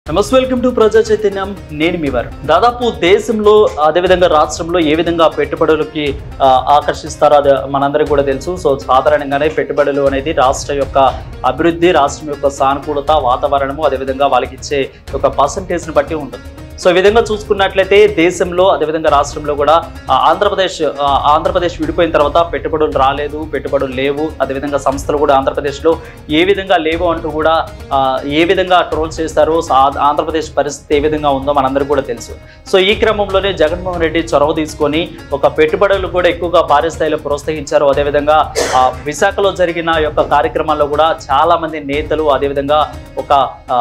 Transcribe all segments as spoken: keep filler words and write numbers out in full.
నమస్తే, welcome to ప్రజా చైతన్యం. నేను మీ వారు. దాదాపు దేశంలో అదేవిధంగా రాష్ట్రంలో ఏ విధంగా పెట్టుబడులకి ఆకర్షిస్తారో అది మనందరికీ కూడా తెలుసు. సో సాధారణంగానే పెట్టుబడులు అనేది రాష్ట్ర యొక్క అభివృద్ధి, రాష్ట్రం యొక్క సానుకూలత, వాతావరణము, అదేవిధంగా వాళ్ళకి ఇచ్చే ఒక పర్సంటేజ్ని బట్టి ఉంటుంది. సో ఈ విధంగా చూసుకున్నట్లయితే దేశంలో అదేవిధంగా రాష్ట్రంలో కూడా ఆంధ్రప్రదేశ్ ఆంధ్రప్రదేశ్ విడిపోయిన తర్వాత పెట్టుబడులు రాలేదు, పెట్టుబడులు లేవు, అదేవిధంగా సంస్థలు కూడా ఆంధ్రప్రదేశ్లో ఏ విధంగా లేవు అంటూ కూడా ఏ విధంగా ట్రోల్ చేస్తారో, ఆంధ్రప్రదేశ్ పరిస్థితి ఏ విధంగా ఉందో మనందరికీ కూడా తెలుసు. సో ఈ క్రమంలోనే జగన్మోహన్ రెడ్డి చొరవ తీసుకొని ఒక పెట్టుబడులు కూడా ఎక్కువగా భారీ స్థాయిలో ప్రోత్సహించారు. అదేవిధంగా విశాఖలో జరిగిన యొక్క కార్యక్రమాల్లో కూడా చాలా మంది నేతలు, అదేవిధంగా ఒక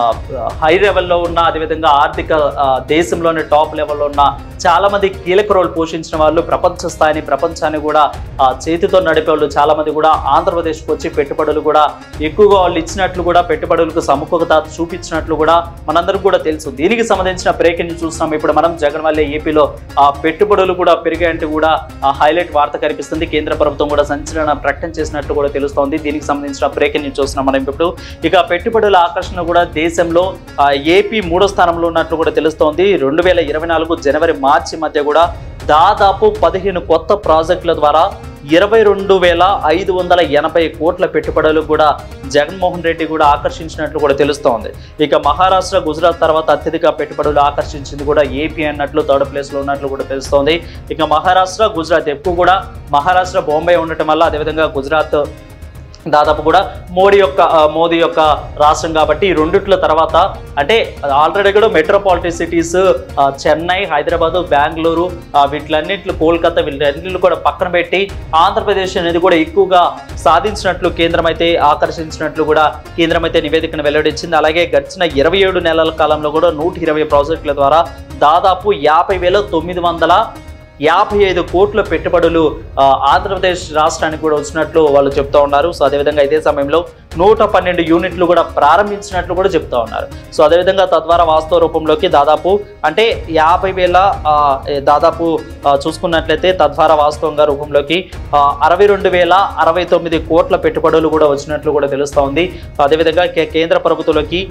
హై లెవెల్లో ఉన్న, అదేవిధంగా ఆర్థిక దేశంలోని టాప్ లెవెల్లో ఉన్న చాలా మంది కీలక రోల్ పోషించిన వాళ్ళు, ప్రపంచ స్థాయిని ప్రపంచాన్ని కూడా చేతితో నడిపే వాళ్ళు చాలా మంది కూడా ఆంధ్రప్రదేశ్కి వచ్చి పెట్టుబడులు కూడా ఎక్కువగా వాళ్ళు ఇచ్చినట్లు కూడా, పెట్టుబడులకు సముఖత చూపించినట్లు కూడా మనందరికీ కూడా తెలుసు. దీనికి సంబంధించిన బ్రేకింగ్ చూస్తున్నాం ఇప్పుడు మనం. జగన్ వల్లే ఏపీలో ఆ పెట్టుబడులు కూడా పెరిగాయంటూ కూడా హైలైట్ వార్త కనిపిస్తుంది. కేంద్ర ప్రభుత్వం కూడా సంచలన ప్రకటన చేసినట్లు కూడా తెలుస్తోంది. దీనికి సంబంధించిన బ్రేకింగ్ న్యూస్ చూస్తున్నాం మనం ఇప్పుడు. ఇక పెట్టుబడుల ఆకర్షణ కూడా దేశంలో ఏపీ మూడో స్థానంలో ఉన్నట్లు కూడా తెలుస్తోంది. రెండు వేల ఇరవై నాలుగు జనవరి మార్చి మధ్య కూడా దాదాపు పదిహేను కొత్త ప్రాజెక్టుల ద్వారా ఇరవై రెండు వేల ఐదు వందల ఎనభై కోట్ల పెట్టుబడులు కూడా జగన్మోహన్ రెడ్డి కూడా ఆకర్షించినట్లు కూడా తెలుస్తోంది. ఇక మహారాష్ట్ర, గుజరాత్ తర్వాత అత్యధిక పెట్టుబడులు ఆకర్షించింది కూడా ఏపీ అన్నట్లు థర్డ్ ప్లేస్ లో ఉన్నట్లు కూడా తెలుస్తోంది. ఇక మహారాష్ట్ర, గుజరాత్ ఎక్కువ కూడా మహారాష్ట్ర బొంబై ఉండటం వల్ల, అదేవిధంగా గుజరాత్ దాదాపు కూడా మోడీ యొక్క మోదీ యొక్క రాష్ట్రం కాబట్టి ఈ రెండిట్ల తర్వాత అంటే ఆల్రెడీ కూడా మెట్రోపాలిటన్ సిటీస్ చెన్నై, హైదరాబాదు, బెంగళూరు, వీటిలన్నింటిలో కోల్కతా, వీటిలన్నింటిలో కూడా పక్కన పెట్టి ఆంధ్రప్రదేశ్ అనేది కూడా ఎక్కువగా సాధించినట్లు కేంద్రం అయితే ఆకర్షించినట్లు కూడా కేంద్రం అయితే నివేదికను వెల్లడించింది. అలాగే గడిచిన ఇరవై ఏడు నెలల కాలంలో కూడా నూట ఇరవై ప్రాజెక్టుల ద్వారా దాదాపు యాభై వేల తొమ్మిది వందల యాభై ఐదు కోట్ల పెట్టుబడులు ఆంధ్రప్రదేశ్ రాష్ట్రానికి కూడా వచ్చినట్లు వాళ్ళు చెప్తా ఉన్నారు. సో అదేవిధంగా ఇదే సమయంలో నూట పన్నెండు యూనిట్లు కూడా ప్రారంభించినట్లు కూడా చెప్తా ఉన్నారు. సో అదేవిధంగా తద్వారా వాస్తవ రూపంలోకి దాదాపు అంటే యాభై వేల దాదాపు చూసుకున్నట్లయితే తద్వారా వాస్తవంగా రూపంలోకి అరవై రెండు వేల అరవై తొమ్మిది కోట్ల పెట్టుబడులు కూడా వచ్చినట్లు కూడా తెలుస్తూ ఉంది. అదేవిధంగా కేంద్ర ప్రభుత్వంలోకి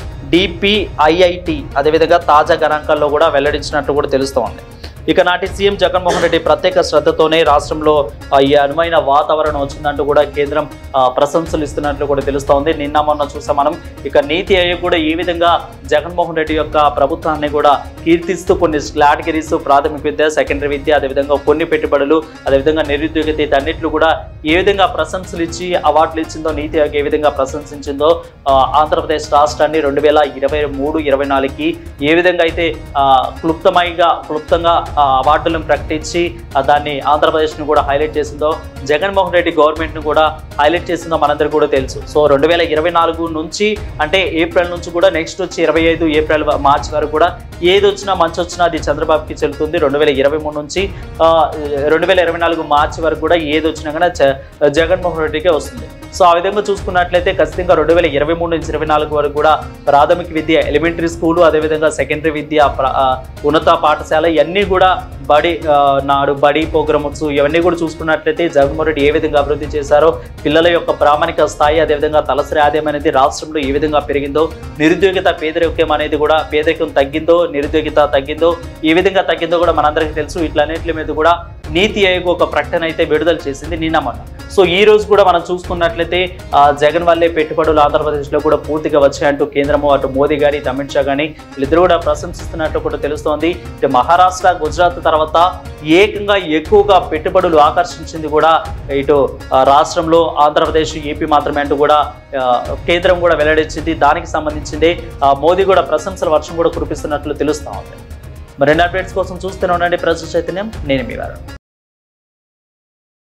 డిపిఐఐటి అదేవిధంగా తాజా గణాంకాల్లో కూడా వెల్లడించినట్లు కూడా తెలుస్తూ ఉంది. ఇక నాటి సీఎం జగన్మోహన్ రెడ్డి ప్రత్యేక శ్రద్ధతోనే రాష్ట్రంలో ఈ అనువైన వాతావరణం వచ్చిందంటూ కూడా కేంద్రం ప్రశంసలు ఇస్తున్నట్లు కూడా తెలుస్తోంది. నిన్న మొన్న చూసాం మనం. ఇక నీతి ఆయోగ్ కూడా ఈ విధంగా జగన్మోహన్ రెడ్డి యొక్క ప్రభుత్వాన్ని కూడా కీర్తిస్తూ కొన్ని కేటగిరీస్, ప్రాథమిక విద్య, సెకండరీ విద్య, అదేవిధంగా కొన్ని పెట్టుబడులు, అదేవిధంగా నిరుద్యోగిత, ఇదన్నిట్లు కూడా ఏ విధంగా ప్రశంసలు ఇచ్చి అవార్డులు ఇచ్చిందో, నీతి ఆయోగ్ ఏ విధంగా ప్రశంసించిందో ఆంధ్రప్రదేశ్ రాష్ట్రాన్ని రెండు వేల ఇరవై మూడు ఇరవై నాలుగుకి ఏ విధంగా అయితే క్లుప్తమైగా క్లుప్తంగా అవార్డులను ప్రకటించి దాన్ని ఆంధ్రప్రదేశ్ను కూడా హైలైట్ చేసిందో, జగన్మోహన్ రెడ్డి గవర్నమెంట్ను కూడా హైలైట్ చేసిందో మనందరికీ కూడా తెలుసు. సో రెండు వేల ఇరవై నాలుగు నుంచి అంటే ఏప్రిల్ నుంచి కూడా నెక్స్ట్ వచ్చి ఇరవై ఐదు ఏప్రిల్ మార్చి వరకు కూడా ఏది వచ్చినా మంచి వచ్చినా అది చంద్రబాబుకి చెల్లుతుంది. రెండు వేల ఇరవై మూడు నుంచి రెండు వేల ఇరవై నాలుగు మార్చి వరకు కూడా ఏది వచ్చినా కూడా జగన్మోహన్ రెడ్డికే వస్తుంది. సో ఆ విధంగా చూసుకున్నట్లయితే ఖచ్చితంగా రెండు వేల ఇరవై మూడు నుంచి ఇరవై నాలుగు వరకు కూడా ప్రాథమిక విద్య, ఎలిమెంటరీ స్కూలు, అదేవిధంగా సెకండరీ విద్య, ఉన్నత పాఠశాల ఇవన్నీ కూడా బడి నాడు బడి ప్రోగ్రామ్స్ ఇవన్నీ కూడా చూసుకున్నట్లయితే జగన్మోహన్ రెడ్డి ఏ విధంగా అభివృద్ధి చేశారో, పిల్లల యొక్క ప్రామాణిక స్థాయి, అదేవిధంగా తలసరి ఆదాయం అనేది రాష్ట్రంలో ఏ విధంగా పెరిగిందో, నిరుద్యోగిత పేదరికం అనేది కూడా పేదరికం తగ్గిందో, నిరుద్యోగిత తగ్గిందో, ఏ విధంగా తగ్గిందో కూడా మనందరికీ తెలుసు. ఇట్లన్నింటి మీద కూడా నీతి ఆయోగ్ ఒక ప్రకటన అయితే విడుదల చేసింది నిన్న మొన్న. సో ఈ రోజు కూడా మనం చూసుకున్నట్లయితే జగన్ వల్లే పెట్టుబడులు ఆంధ్రప్రదేశ్లో కూడా పూర్తిగా వచ్చాయంటూ కేంద్రము, అటు మోదీ గాని, ఇటు అమిత్ షా కానీ వీళ్ళిద్దరూ కూడా ప్రశంసిస్తున్నట్టు కూడా తెలుస్తోంది. ఇటు మహారాష్ట్ర, గుజరాత్ తర్వాత ఏకంగా ఎక్కువగా పెట్టుబడులు ఆకర్షించింది కూడా ఇటు రాష్ట్రంలో ఆంధ్రప్రదేశ్, ఏపీ మాత్రమే అంటూ కూడా కేంద్రం కూడా వెల్లడించింది. దానికి సంబంధించింది మోదీ కూడా ప్రశంసల వర్షం కూడా కురిపిస్తున్నట్లు తెలుస్తూ ఉంది. మరిన్ని అప్డేట్స్ కోసం చూస్తూనే ఉండండి ప్రజా చైతన్యం. నేను మీ వారు.